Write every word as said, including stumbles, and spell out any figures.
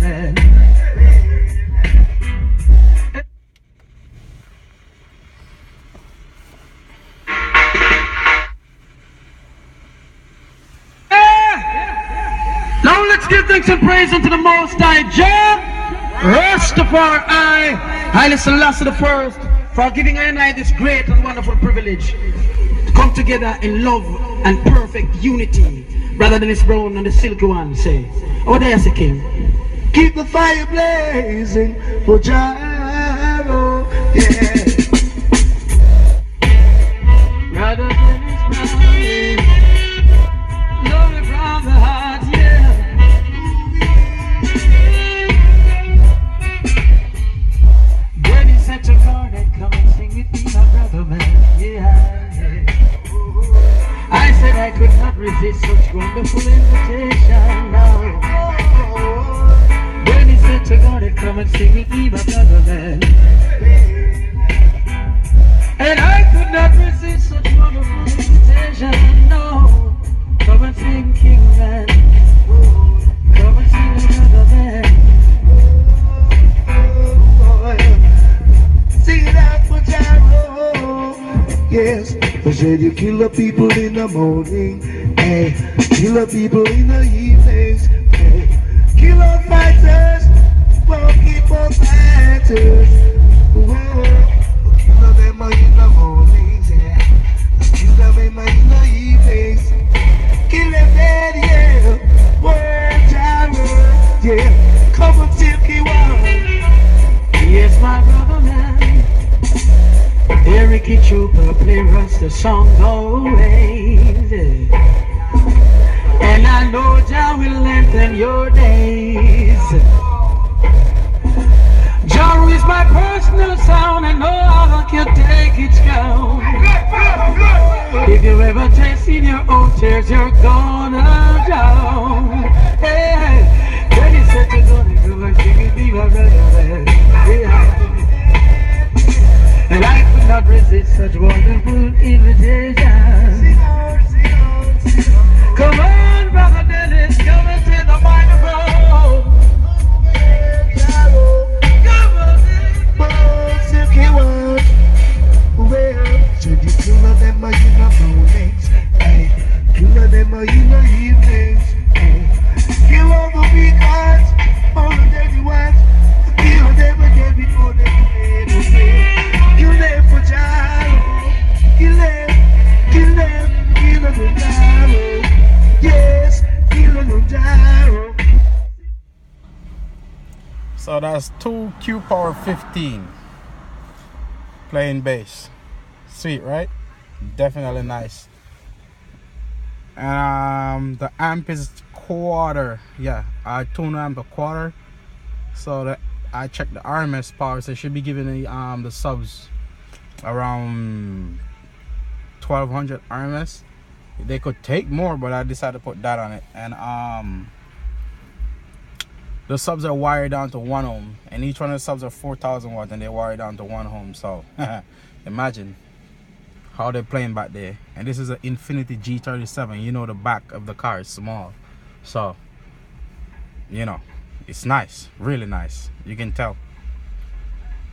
man. Now let's give thanks and praise unto the Most High Jah, Rastafari, Haile Selassie the First, for giving I and I this great and wonderful privilege to come together in love and perfect unity, rather than this brown and the silky one say. Oh, there's the king. Keep the fire blazing for Gyro, yeah. Rather than this brownie, love it from the heart, yeah. When he said to Garnet, come and sing with me, my brother, man, yeah. I said I could not resist such wonderful invitation now. When he said to Garnet, come and sing with me, my brother, man. And I could not resist such wonderful invitation, no. Come and sing, King Man. Come and sing another man. Sing it out for Gyro. Yes, I said you kill the people in the morning, hey. Kill the people in the evenings, hey. Kill the fighters, won't keep on fighters. Whoa. Kill them in the mornings, yeah. Kill them in the evenings. Kill them dead, yeah. Whoa, Gyro, yeah. Come and take it one. Yes, my brother man. Eric Trooper play us the song always, yeah. And I know Jah will lengthen your days. Jah is my personal sound, and no other can take its crown. If you ever taste in your own tears, you're gonna drown. Hey, when he said you're gonna do it, sing it, be my brother, yeah. And I could not resist such wonderful invitation. Come on, brother Dennis, come and take the microphone. Come on, silky one. Well, should you kill them in the mornings? Hey, kill them in the evenings. Hey, kill all the big ones, all the dirty ones. Kill them again before they play the game. Kill them for Gyro. Kill them, kill them, kill them for Gyro. Yes, kill them for Gyro. So that's two Q Power fifteen playing bass. Sweet, right? Definitely nice. Um, the amp is quarter. Yeah, I tune amp a quarter. So that I checked the R M S power, so it should be giving the um the subs around twelve hundred R M S. They could take more, but I decided to put that on it. And um the subs are wired down to one ohm, and each one of the subs are four thousand watts, and they wired down to one ohm. So imagine how they're playing back there. And this is an Infiniti G thirty-seven. You know, the back of the car is small, so you know it's nice, really nice. You can tell.